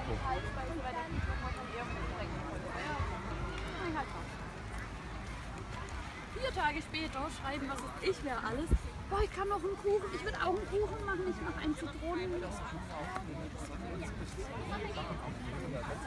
4 Tage später schreiben, was ist ich wäre alles. Boah, ich kann noch einen Kuchen. Ich würde auch einen Kuchen machen. Ich mache einen Zitronen.